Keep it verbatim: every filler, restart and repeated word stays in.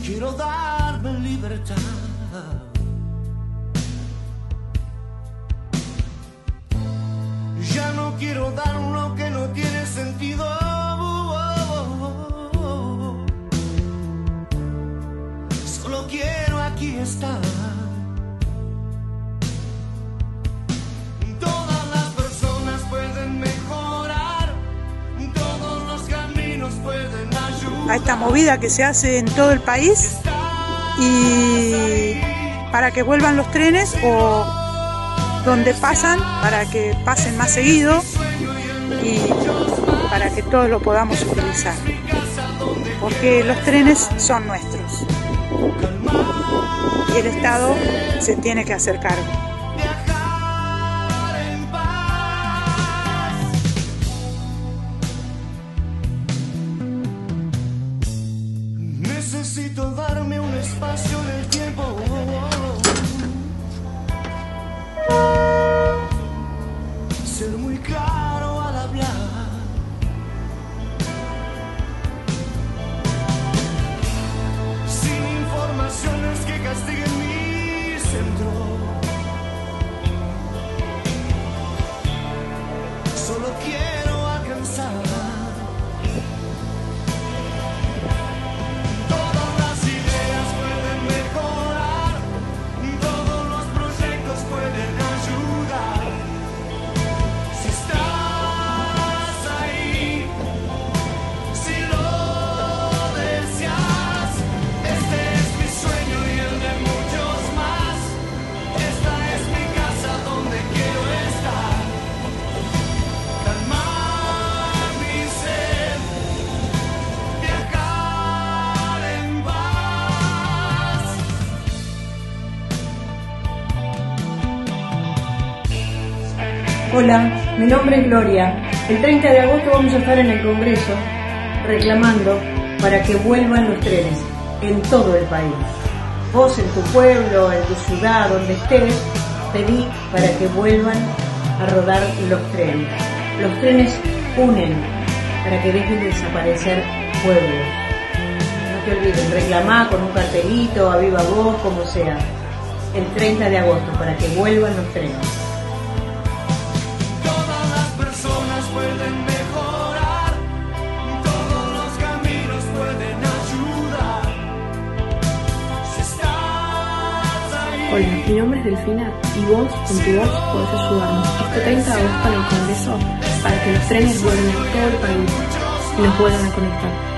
quiero darme libertad. Ya no quiero dar lo que no tiene sentido. Solo quiero aquí estar. Todas las personas pueden mejorar, todos los caminos pueden ayudar. A esta movida que se hace en todo el país y para que vuelvan los trenes o donde pasan, para que pasen más seguido y para que todos lo podamos utilizar, porque los trenes son nuestros y el Estado se tiene que hacer cargo. Necesito darme un espacio en el tiempo. Ser muy claro al hablar. Sin informaciones que castiguen mi centro. Solo quiero alcanzar. Hola, mi nombre es Gloria. El treinta de agosto vamos a estar en el Congreso reclamando para que vuelvan los trenes en todo el país. Vos en tu pueblo, en tu ciudad, donde estés, pedí para que vuelvan a rodar los trenes. Los trenes unen para que dejen de desaparecer pueblos. No te olvides, reclamá con un cartelito, a viva voz, como sea, el treinta de agosto para que vuelvan los trenes. Pueden mejorar, todos los caminos pueden ayudar. Si estás ahí. Hola, mi nombre es Delfina y vos, con tu voz, podés ayudarnos este treinta de agosto en el Congreso para que los trenes vuelvan a todo el país y nos vuelvan a conectar.